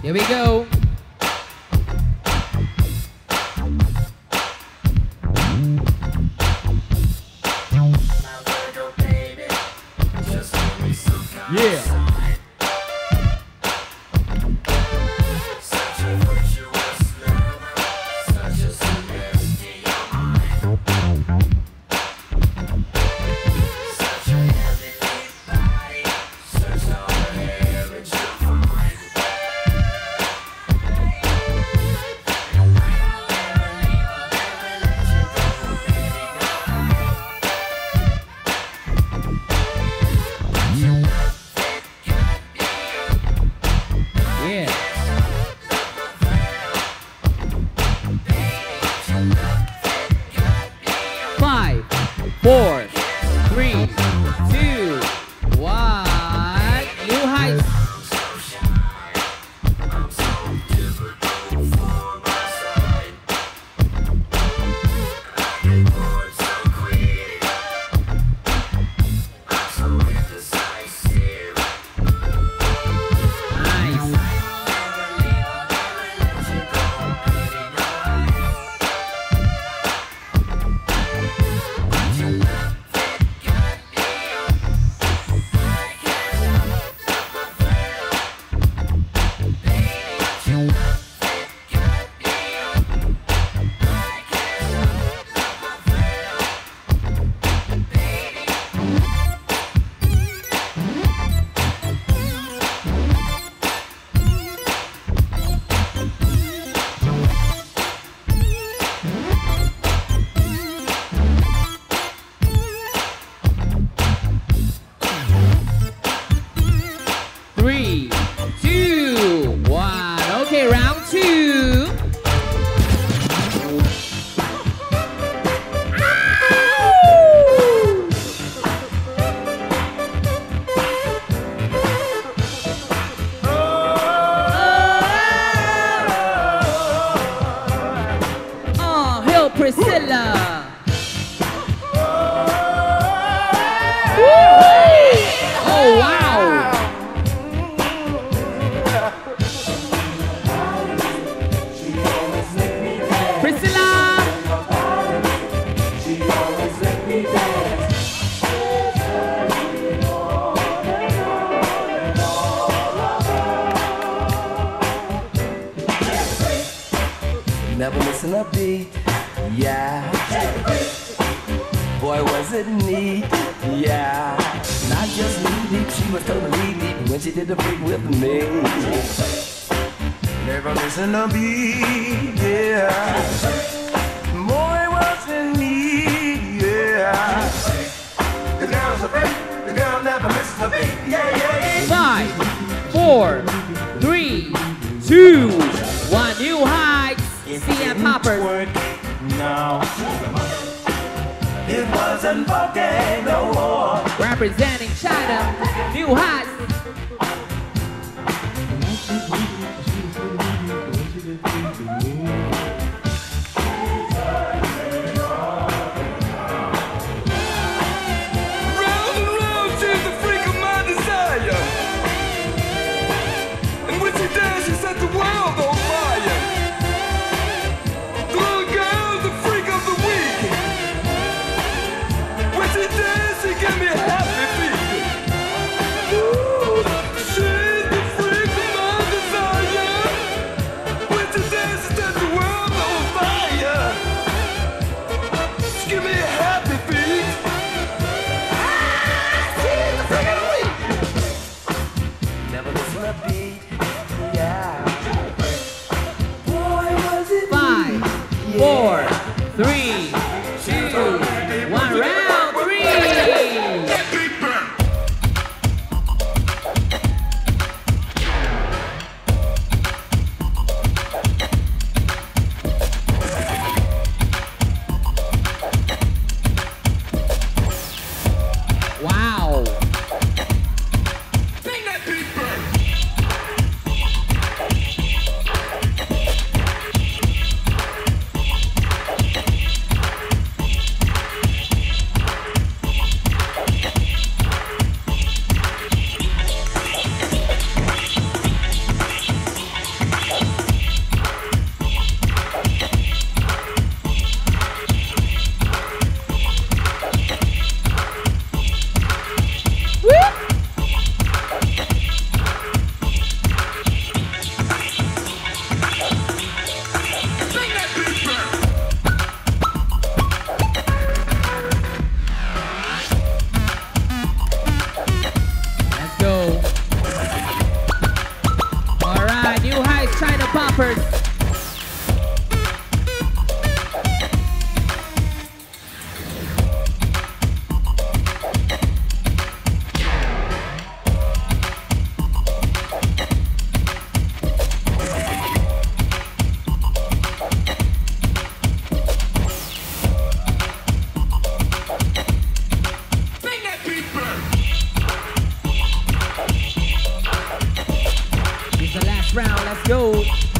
Here we go. Yeah. Priscilla. Oh, wow. Priscilla. Never missing a beat, yeah. Boy, was it neat, yeah. Not just knee deep, she was totally deep when she did the freak with me. Never missing a beat, yeah. Boy, was it neat, yeah. The girl's a freak, the girl never misses a beat, yeah, yeah, yeah. 5, 4, 3, 2, 1. New heights. CM Poppers. No. It wasn't okay no more. Representing China. New heights. Woo! jumpers. This is the last round. Let's go.